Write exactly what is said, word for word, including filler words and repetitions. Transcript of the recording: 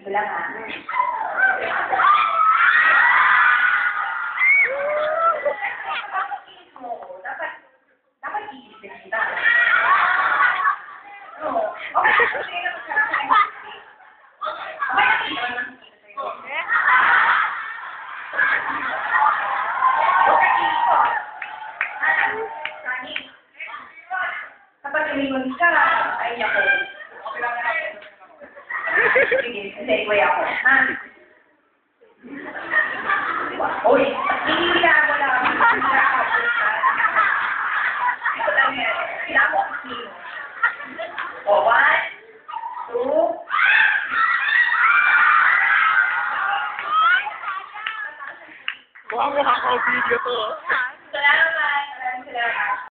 Ito lang ha. Dapat, dapat iisip kita. Oo. Okay, kasi na magkakaroon ng isip. Okay, nakita naman nakikita sa'yo. Okay, ito. Alam, Sani. Kapag lumingon ka, ay ako. Sige, segue ako. Ha? Uy, hindi na ako lang. Ito lang yan. Sila ako ang sino. O, one, two, Wow, makaka-video to.